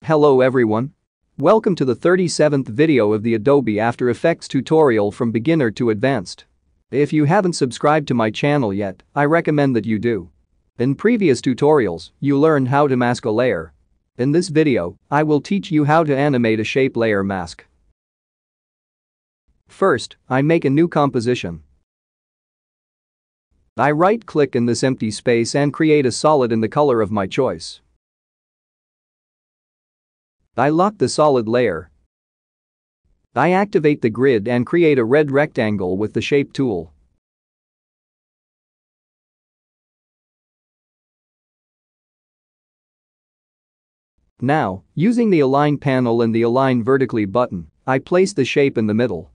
Hello everyone. Welcome to the 37th video of the Adobe After Effects tutorial from beginner to advanced. If you haven't subscribed to my channel yet, I recommend that you do. In previous tutorials, you learned how to mask a layer. In this video, I will teach you how to animate a shape layer mask. First, I make a new composition. I right-click in this empty space and create a solid in the color of my choice. I lock the solid layer. I activate the grid and create a red rectangle with the Shape tool. Now, using the Align panel and the Align Vertically button, I place the shape in the middle.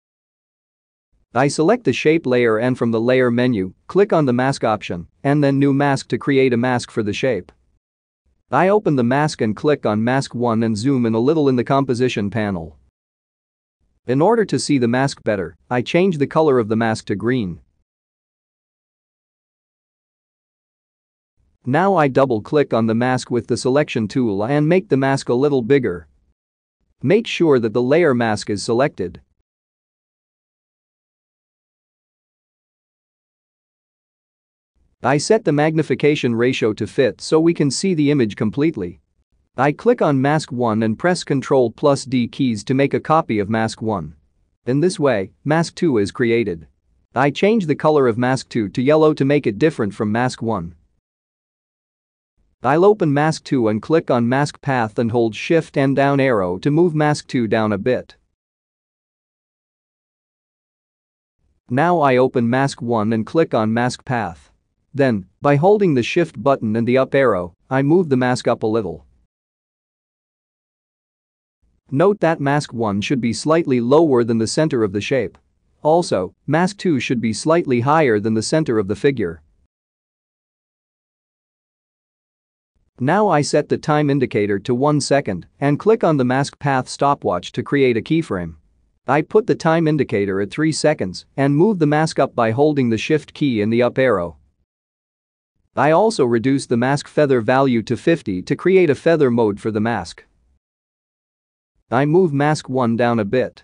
I select the shape layer and from the Layer menu, click on the Mask option, and then New Mask to create a mask for the shape. I open the mask and click on Mask 1 and zoom in a little in the Composition panel. In order to see the mask better, I change the color of the mask to green. Now I double-click on the mask with the Selection tool and make the mask a little bigger. Make sure that the layer mask is selected. I set the magnification ratio to fit so we can see the image completely. I click on Mask 1 and press Ctrl+D keys to make a copy of Mask 1. In this way, Mask 2 is created. I change the color of Mask 2 to yellow to make it different from Mask 1. I'll open Mask 2 and click on Mask Path and hold Shift and down arrow to move Mask 2 down a bit. Now I open Mask 1 and click on Mask Path. Then, by holding the Shift button and the up arrow, I move the mask up a little. Note that Mask 1 should be slightly lower than the center of the shape. Also, Mask 2 should be slightly higher than the center of the figure. Now I set the time indicator to 1 second and click on the Mask Path stopwatch to create a keyframe. I put the time indicator at 3 seconds and move the mask up by holding the Shift key and the up arrow. I also reduce the mask feather value to 50 to create a feather mode for the mask. I move Mask 1 down a bit.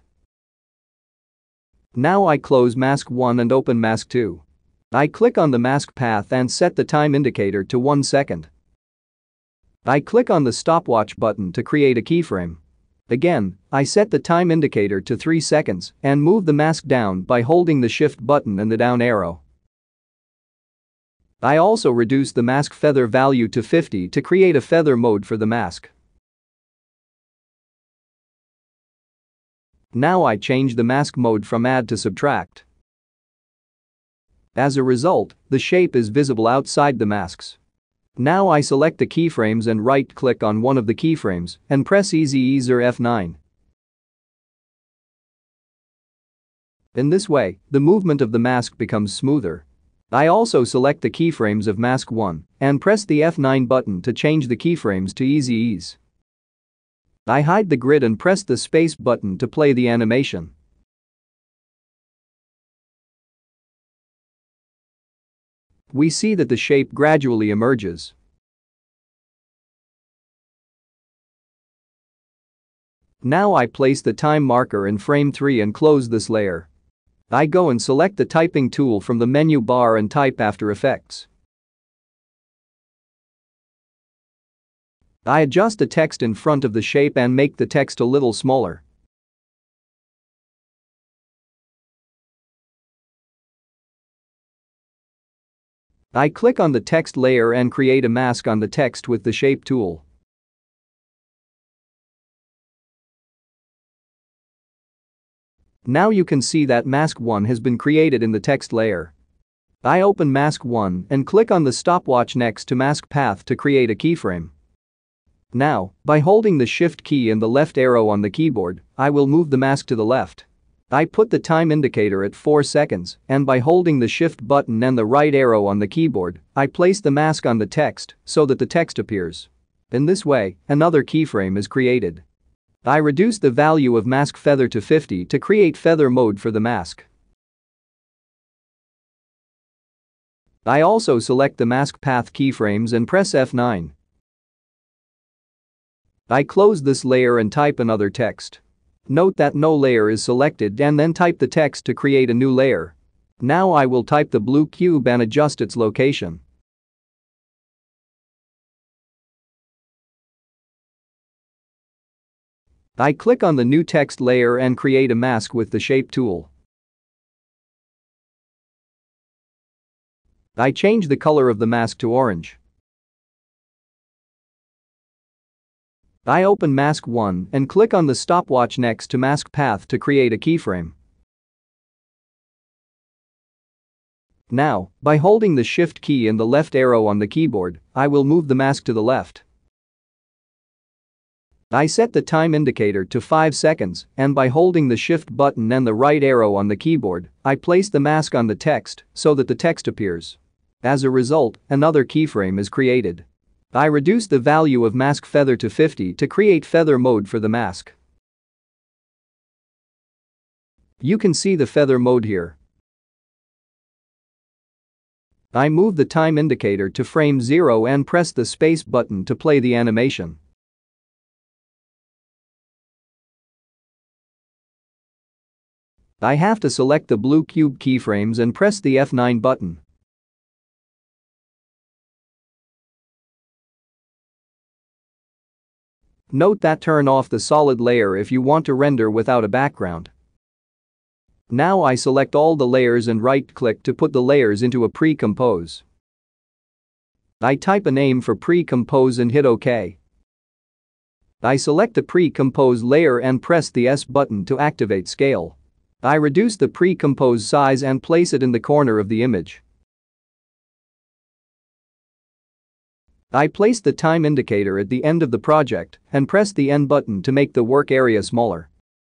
Now I close Mask 1 and open Mask 2. I click on the Mask Path and set the time indicator to 1 second. I click on the stopwatch button to create a keyframe. Again, I set the time indicator to 3 seconds and move the mask down by holding the Shift button and the down arrow. I also reduce the mask feather value to 50 to create a feather mode for the mask. Now I change the mask mode from Add to Subtract. As a result, the shape is visible outside the masks. Now I select the keyframes and right-click on one of the keyframes and press Easy Ease or F9. In this way, the movement of the mask becomes smoother. I also select the keyframes of Mask 1 and press the F9 button to change the keyframes to Easy Ease. I hide the grid and press the Space button to play the animation. We see that the shape gradually emerges. Now I place the time marker in frame 3 and close this layer. I go and select the typing tool from the menu bar and type After Effects. I adjust the text in front of the shape and make the text a little smaller. I click on the text layer and create a mask on the text with the Shape tool. Now you can see that Mask 1 has been created in the text layer. I open Mask 1 and click on the stopwatch next to Mask Path to create a keyframe. Now, by holding the Shift key and the left arrow on the keyboard, I will move the mask to the left. I put the time indicator at 4 seconds and by holding the Shift button and the right arrow on the keyboard, I place the mask on the text so that the text appears. In this way, another keyframe is created. I reduce the value of mask feather to 50 to create feather mode for the mask. I also select the Mask Path keyframes and press F9. I close this layer and type another text. Note that no layer is selected and then type the text to create a new layer. Now I will type the blue cube and adjust its location. I click on the new text layer and create a mask with the shape tool. I change the color of the mask to orange. I open Mask 1 and click on the stopwatch next to Mask Path to create a keyframe. Now, by holding the Shift key and the left arrow on the keyboard, I will move the mask to the left. I set the time indicator to 5 seconds, and by holding the Shift button and the right arrow on the keyboard, I place the mask on the text so that the text appears. As a result, another keyframe is created. I reduce the value of mask feather to 50 to create feather mode for the mask. You can see the feather mode here. I move the time indicator to frame 0 and press the space button to play the animation. I have to select the blue cube keyframes and press the F9 button. Note that turn off the solid layer if you want to render without a background. Now I select all the layers and right-click to put the layers into a pre-compose. I type a name for pre-compose and hit OK. I select the pre-compose layer and press the S button to activate scale. I reduce the pre-compose size and place it in the corner of the image. I place the time indicator at the end of the project and press the N button to make the work area smaller.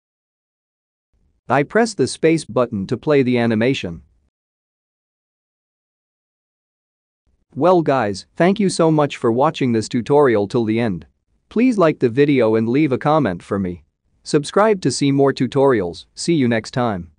I press the space button to play the animation. Well guys, thank you so much for watching this tutorial till the end. Please like the video and leave a comment for me. Subscribe to see more tutorials. See you next time.